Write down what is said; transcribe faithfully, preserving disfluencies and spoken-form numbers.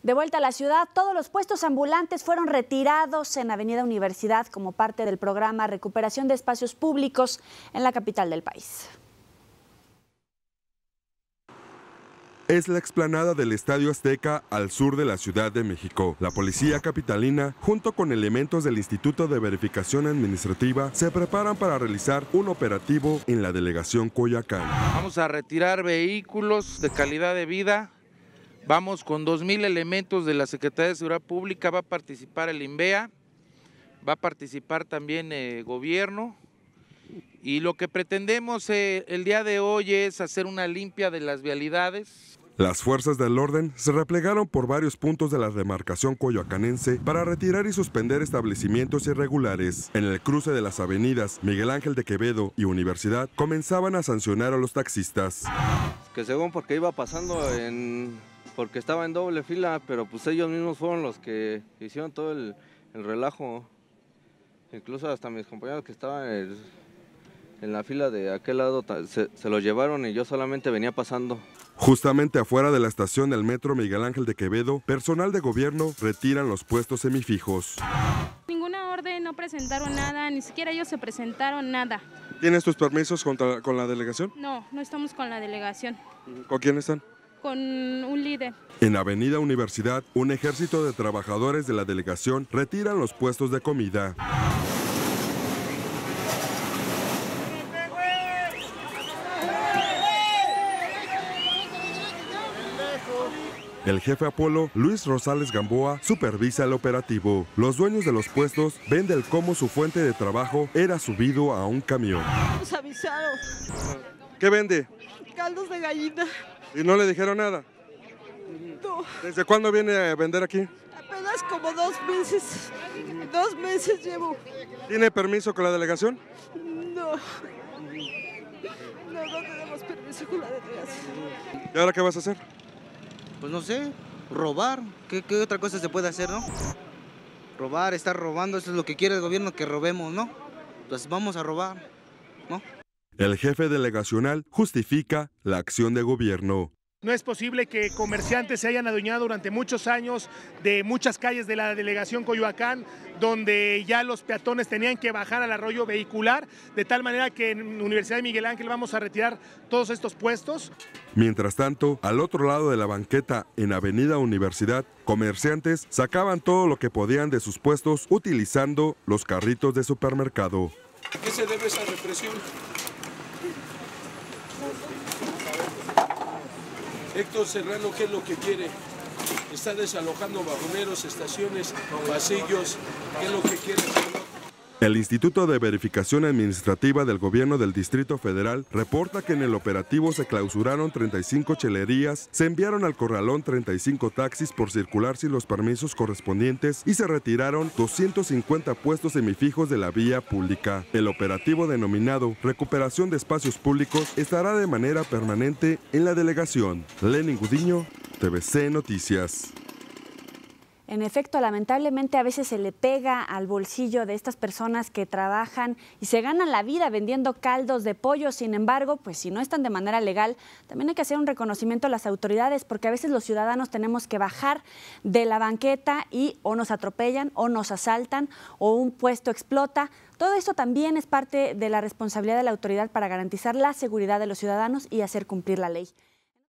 De vuelta a la ciudad, todos los puestos ambulantes fueron retirados en Avenida Universidad como parte del programa Recuperación de Espacios Públicos en la capital del país. Es la explanada del Estadio Azteca al sur de la Ciudad de México. La policía capitalina, junto con elementos del Instituto de Verificación Administrativa, se preparan para realizar un operativo en la delegación Coyoacán. Vamos a retirar vehículos de calidad de vida. Vamos con dos mil elementos de la Secretaría de Seguridad Pública, va a participar el INVEA, va a participar también el gobierno y lo que pretendemos eh, el día de hoy es hacer una limpia de las vialidades. Las fuerzas del orden se replegaron por varios puntos de la demarcación coyoacanense para retirar y suspender establecimientos irregulares. En el cruce de las avenidas Miguel Ángel de Quevedo y Universidad comenzaban a sancionar a los taxistas. Que según porque iba pasando en... porque estaba en doble fila, pero pues ellos mismos fueron los que hicieron todo el, el relajo. Incluso hasta mis compañeros que estaban en, en la fila de aquel lado se, se los llevaron y yo solamente venía pasando. Justamente afuera de la estación del metro Miguel Ángel de Quevedo, personal de gobierno retiran los puestos semifijos. Ninguna orden, no presentaron nada, ni siquiera ellos se presentaron nada. ¿Tienes tus permisos contra, con la delegación? No, no estamos con la delegación. ¿Con quién están? Con un líder. En Avenida Universidad, un ejército de trabajadores de la delegación retiran los puestos de comida. El jefe Apolo, Luis Rosales Gamboa, supervisa el operativo. Los dueños de los puestos ven del cómo su fuente de trabajo era subido a un camión. Nos avisaron. ¿Qué vende? Caldos de gallina. ¿Y no le dijeron nada? No. ¿Desde cuándo viene a vender aquí? Apenas como dos meses. Dos meses llevo. ¿Tiene permiso con la delegación? No. No, no tenemos permiso con la delegación. ¿Y ahora qué vas a hacer? Pues no sé, robar. ¿Qué, qué otra cosa se puede hacer, no? Robar, estar robando, eso es lo que quiere el gobierno, que robemos, ¿no? Pues vamos a robar, ¿no? El jefe delegacional justifica la acción de gobierno. No es posible que comerciantes se hayan adueñado durante muchos años de muchas calles de la delegación Coyoacán, donde ya los peatones tenían que bajar al arroyo vehicular, de tal manera que en Universidad de Miguel Ángel vamos a retirar todos estos puestos. Mientras tanto, al otro lado de la banqueta, en Avenida Universidad, comerciantes sacaban todo lo que podían de sus puestos utilizando los carritos de supermercado. ¿A qué se debe esa represión? Héctor Serrano, ¿qué es lo que quiere? Está desalojando vagoneros, estaciones, pasillos. ¿Qué es lo que quiere? El Instituto de Verificación Administrativa del Gobierno del Distrito Federal reporta que en el operativo se clausuraron treinta y cinco chelerías, se enviaron al corralón treinta y cinco taxis por circular sin los permisos correspondientes y se retiraron doscientos cincuenta puestos semifijos de la vía pública. El operativo denominado Recuperación de Espacios Públicos estará de manera permanente en la delegación. Lenin Gudiño, T V C Noticias. En efecto, lamentablemente a veces se le pega al bolsillo de estas personas que trabajan y se ganan la vida vendiendo caldos de pollo. Sin embargo, pues si no están de manera legal, también hay que hacer un reconocimiento a las autoridades, porque a veces los ciudadanos tenemos que bajar de la banqueta y o nos atropellan o nos asaltan o un puesto explota. Todo esto también es parte de la responsabilidad de la autoridad para garantizar la seguridad de los ciudadanos y hacer cumplir la ley.